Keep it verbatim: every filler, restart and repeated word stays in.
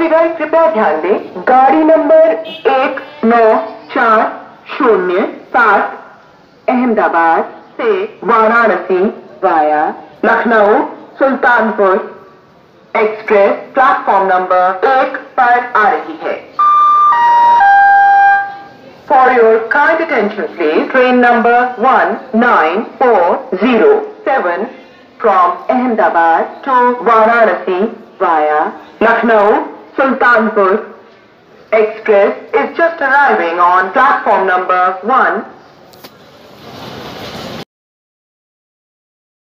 यात्रीगण कृपया ध्यान दें, गाड़ी नंबर एक नौ चार शून्य सात अहमदाबाद से Varanasi via Lucknow Sultanpur express platform number एक पर आ रही है। For your kind attention, please. Train number one nine four zero seven from Ahmedabad to Varanasi via Lucknow Sultanpur Express is just arriving on platform number one